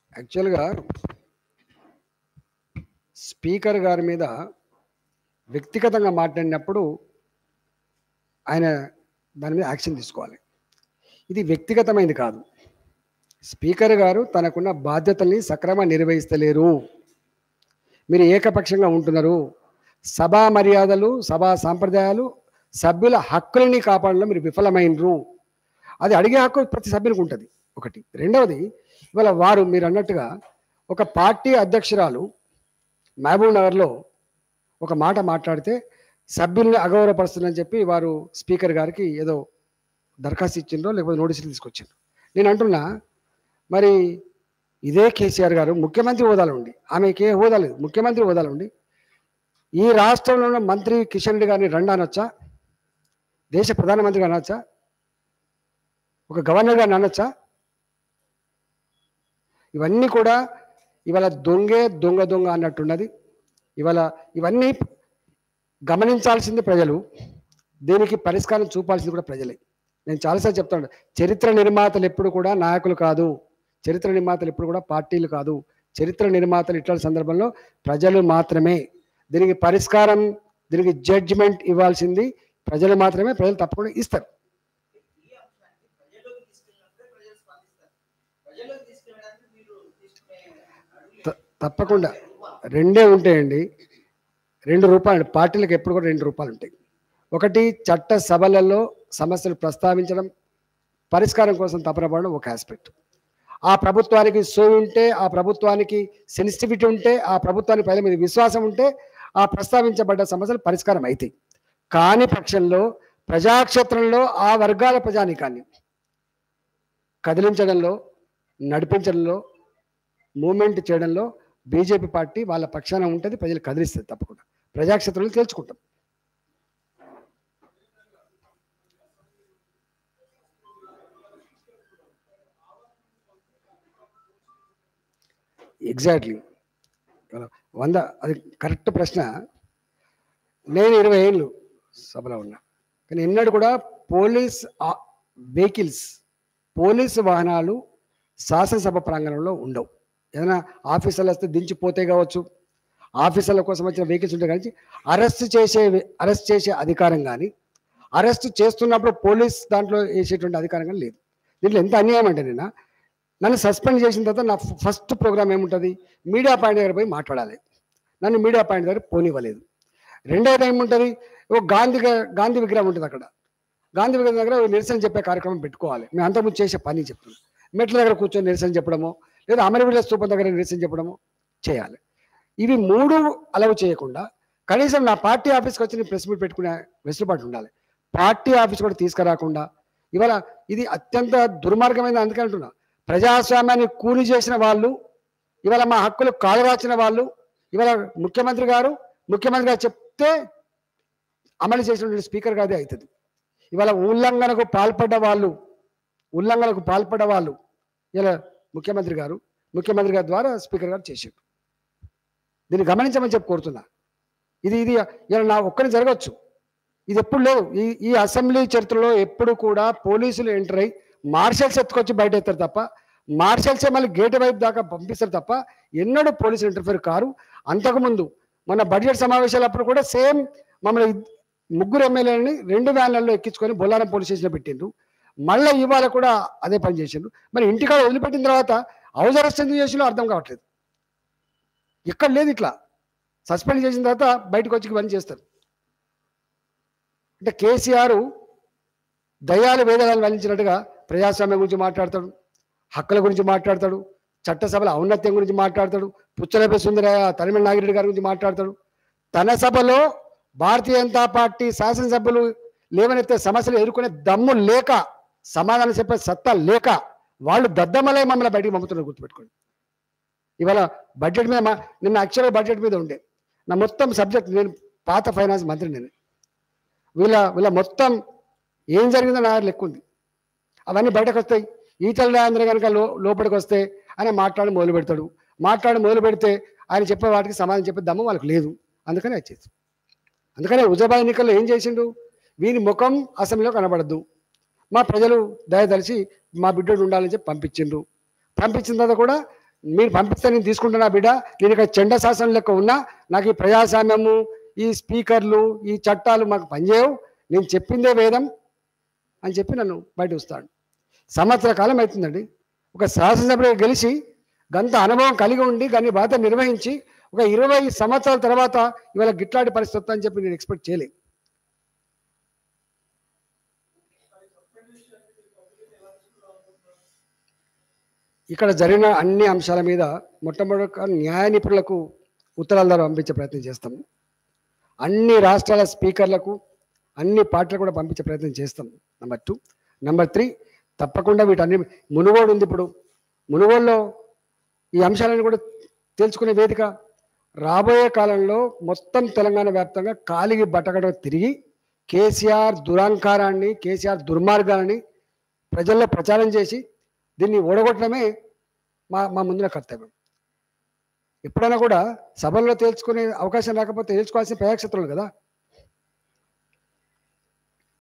యాక్చువల్గా స్పీకర్ గారి మీద వ్యక్తిగతంగా మాట్లాడినప్పుడు ఆయన దాని మీద యాక్షన్ తీసుకోవాలి. ఇది వ్యక్తిగతమైనది కాదు. స్పీకర్ గారు తనకున్న బాధ్యతల్ని సక్రమంగా నిర్వహిస్తలేరు, మీరు ఏకపక్షంగా ఉంటున్నారు, సభా మర్యాదలు, సభా సాంప్రదాయాలు, సభ్యుల హక్కులని కాపాడంలో మీరు విఫలమైనరు. అది అడిగే హక్కు ప్రతి సభ్యునికి ఉంటుంది. ఒకటి. రెండవది, ఇవాళ వారు మీరు అన్నట్టుగా ఒక పార్టీ అధ్యక్షురాలు మహబూబ్ నగర్లో ఒక మాట మాట్లాడితే సభ్యుల్ని అగౌరవపరుస్తుందని చెప్పి వారు స్పీకర్ గారికి ఏదో దరఖాస్తు ఇచ్చిండ్రో లేకపోతే నోటీసులు తీసుకొచ్చిండ్రు. నేను అంటున్నా, మరి ఇదే కేసీఆర్ గారు ముఖ్యమంత్రి హోదాలో ఉండి, ఆమెకి ఏ హోదా లేదు, ముఖ్యమంత్రి హోదాలో ఉండి ఈ రాష్ట్రంలో ఉన్న మంత్రి కిషన్ రెడ్డి గారిని రండి అనొచ్చా? దేశ ప్రధానమంత్రి గారిని అనొచ్చా? ఒక గవర్నర్ గారిని అనొచ్చా? ఇవన్నీ కూడా ఇవాళ దొంగ అన్నట్టున్నది. ఇవాళ ఇవన్నీ గమనించాల్సింది ప్రజలు, దీనికి పరిష్కారం చూపాల్సింది కూడా ప్రజలే. నేను చాలాసార్లు చెప్తాను, చరిత్ర నిర్మాతలు ఎప్పుడు కూడా నాయకులు కాదు, చరిత్ర నిర్మాతలు ఎప్పుడు కూడా పార్టీలు కాదు, చరిత్ర నిర్మాతలు ఇట్లాంటి సందర్భంలో ప్రజలు మాత్రమే. దీనికి పరిష్కారం, దీనికి జడ్జిమెంట్ ఇవ్వాల్సింది ప్రజలు మాత్రమే. ప్రజలు తప్పకుండా ఇస్తారు. తప్పకుండా రెండే ఉంటాయండి. 2 రూపాయలు పార్టీలకు ఎప్పుడు కూడా 2 రూపాయలు ఉంటాయి. ఒకటి, చట్ట సభలలో సమస్యలు ప్రస్తావించడం, పరిష్కారం కోసం తపనపడడం ఒక ఆస్పెక్ట్. ఆ ప్రభుత్వానికి సోయి ఉంటే, ఆ ప్రభుత్వానికి సెన్సిటివిటీ ఉంటే, ఆ ప్రభుత్వానికి ప్రజల మీద విశ్వాసం ఉంటే ఆ ప్రస్తావించబడ్డ సమస్యలు పరిష్కారం అవుతాయి. కాని పక్షంలో ప్రజాక్షేత్రంలో ఆ వర్గాల ప్రజానీకాన్ని కదిలించడంలో, నడిపించడంలో, మూమెంట్ చేయడంలో బీజేపీ పార్టీ వాళ్ళ పక్షాన ఉంటుంది, ప్రజలు కదిలిస్తుంది. తప్పకుండా ప్రజాక్షేత్రంలో తేల్చుకుంటాం. ఎగ్జాక్ట్లీ 100, అది కరెక్ట్ ప్రశ్న. నేను 20 ఏళ్ళు సభలో ఉన్నా, కానీ ఎన్నడూ కూడా పోలీస్ వెహికల్స్, పోలీసు వాహనాలు శాసనసభ ప్రాంగణంలో ఉండవు. ఏదైనా ఆఫీసర్లు వస్తే దించిపోతే కావచ్చు, ఆఫీసర్ల కోసం వచ్చిన వెహికల్స్ ఉంటే కానీ అరెస్ట్ చేసే అధికారం కానీ, అరెస్ట్ చేస్తున్నప్పుడు పోలీస్ దాంట్లో వేసేటువంటి అధికారం కానీ లేదు. దీంట్లో ఎంత అన్యాయం అంటే, నన్ను సస్పెండ్ చేసిన తర్వాత నా ఫస్ట్ ప్రోగ్రామ్ ఏముంటుంది, మీడియా పాయింట్ దగ్గర పోయి మాట్లాడాలి. నన్ను మీడియా పాయింట్ దగ్గర పోనివ్వలేదు. రెండోది ఏముంటుంది, గాంధీ విగ్రహం ఉంటుంది అక్కడ, గాంధీ విగ్రహం దగ్గర నిరసన చెప్పే కార్యక్రమం పెట్టుకోవాలి. మేము అంతకుముందు చేసే పని చెప్తున్నాం. మెట్ల దగ్గర కూర్చొని నిరసన చెప్పడమో, లేదా అమరవీరుల స్తూపం దగ్గర నిరసన చెప్పడమో చేయాలి. ఇవి 3 అలవ్ చేయకుండా కనీసం నా పార్టీ ఆఫీస్కి వచ్చి ప్రెస్ మీట్ పెట్టుకునే వెసులుబాటు ఉండాలి. పార్టీ ఆఫీస్ కూడా తీసుకురాకుండా ఇవాళ ఇది అత్యంత దుర్మార్గమైన. అందుకే అంటున్నా, ప్రజాస్వామ్యాన్ని కూలి చేసిన వాళ్ళు, ఇవాళ మా హక్కులు కాలరాచిన వాళ్ళు, ఇవాళ ముఖ్యమంత్రి గారు చెప్తే అమలు చేసినటువంటి స్పీకర్ గారిదే అవుతుంది. ఇవాళ ఉల్లంఘనకు పాల్పడ్డ వాళ్ళు ఇలా ముఖ్యమంత్రి గారి ద్వారా స్పీకర్ గారు చేశారు. దీన్ని గమనించమని చెప్పి కోరుతున్నా. ఇది ఇలా నా ఒక్కరిని జరగవచ్చు, ఇది ఎప్పుడు లేదు. ఈ అసెంబ్లీ చరిత్రలో ఎప్పుడు కూడా పోలీసులు ఎంటర్ అయ్యి మార్షల్స్ ఎత్తుకొచ్చి బయట ఎత్తారు తప్ప, మార్షల్సే మళ్ళీ గేట్ వైపు దాకా పంపిస్తారు తప్ప ఎన్నడూ పోలీసులు ఇంటర్ఫేర్ కారు. అంతకుముందు మన బడ్జెట్ సమావేశాలప్పుడు కూడా సేమ్ మమ్మల్ని 3 ఎమ్మెల్యేలని 2 వ్యాన్లలో ఎక్కించుకొని బొల్లారం పోలీస్ స్టేషన్లో పెట్టిండ్రు. మళ్ళీ ఇవాళ కూడా అదే పని చేసిండ్రు. మరి ఇంటికాడ వదిలిపెట్టిన తర్వాత హౌస్ అరెస్ట్ ఎందుకు చేసిందో అర్థం కావట్లేదు. ఎక్కడ లేదు ఇట్లా. సస్పెండ్ చేసిన తర్వాత బయటకు వచ్చి పని చేస్తారు. అంటే కేసీఆర్ దయాలు వేదాలను వల్లించినట్టుగా ప్రజాస్వామ్యం గురించి మాట్లాడతాడు, హక్కుల గురించి మాట్లాడతాడు, చట్టసభల ఔన్నత్యం గురించి మాట్లాడతాడు, పుచ్చలపై సుందరయ్య, తరిమల నాగిరెడ్డి గారి గురించి మాట్లాడతాడు. తన సభలో భారతీయ జనతా పార్టీ శాసనసభ్యులు లేవనెత్తే సమస్యలు ఎదుర్కొనే దమ్ము లేక, సమాధానం చెప్పే సత్తా లేక వాళ్ళు దద్దమలై మమ్మల్ని బయటికి పంపుతున్నారు. గుర్తుపెట్టుకోండి. ఇవాళ బడ్జెట్ మీద నిన్న యాక్చువల్గా బడ్జెట్ మీద ఉండే నా మొత్తం సబ్జెక్ట్, నేను పాత ఫైనాన్స్ మంత్రి, నేను వీళ్ళ మొత్తం ఏం జరిగిందో నా లెక్క ఉంది. అవన్నీ బయటకు వస్తాయి. ఈటల రాజేంద్ర కనుక లోపలికి వస్తే ఆయన మొదలు పెడితే ఆయన చెప్పే వాటికి సమాధానం చెప్పే దమ్ము వాళ్ళకి లేదు. అందుకని వచ్చేసి, అందుకనే హుజరాబాద్ ఎన్నికల్లో ఏం చేసిండు, వీని ముఖం అసెంబ్లీలో కనబడద్దు, మా ప్రజలు దయదలిచి మా బిడ్డడు ఉండాలని చెప్పి పంపించిండ్రు. పంపించిన తర్వాత కూడా మీరు పంపిస్తే నేను తీసుకుంటున్నా బిడ్డ, నేను ఇక్కడ చెండ శాసనం లెక్క ఉన్నా, నాకు ఈ ప్రజాస్వామ్యము, ఈ స్పీకర్లు, ఈ చట్టాలు మాకు పనిచేయవు, నేను చెప్పిందే వేదం అని చెప్పి నన్ను బయట వస్తాడు. సంవత్సర కాలం అవుతుందండి. ఒక శాసనసభ్యుడిగా గెలిచి గంత అనుభవం కలిగి ఉండి దాన్ని బాధ్యత నిర్వహించి ఒక 20 సంవత్సరాల తర్వాత ఇవాళ గిట్లాంటి పరిస్థితి అని చెప్పి నేను ఎక్స్పెక్ట్ చేయలేదు. ఇక్కడ జరిగిన అన్ని అంశాల మీద మొట్టమొదటి న్యాయ నిపుణులకు ఉత్తరాల ద్వారా పంపించే ప్రయత్నం చేస్తాం. అన్ని రాష్ట్రాల స్పీకర్లకు, అన్ని పార్టీలకు కూడా పంపించే ప్రయత్నం చేస్తాం. నెంబర్ 2. నెంబర్ 3, తప్పకుండా వీటన్ని మునుగోడు ఉంది. ఇప్పుడు మునుగోడులో ఈ అంశాలను కూడా తెలుసుకునే వేదిక. రాబోయే కాలంలో మొత్తం తెలంగాణ వ్యాప్తంగా కాలిగి బట్టగడ తిరిగి కేసీఆర్ దురహంకారాన్ని, కేసీఆర్ దుర్మార్గాన్ని ప్రజల్లో ప్రచారం చేసి దీన్ని ఓడగొట్టడమే మా ముందున కర్తవ్యం. ఎప్పుడైనా కూడా సభల్లో తేల్చుకునే అవకాశం రాకపోతే తేల్చుకోవాల్సిన ప్రజాక్షేత్రాలు కదా.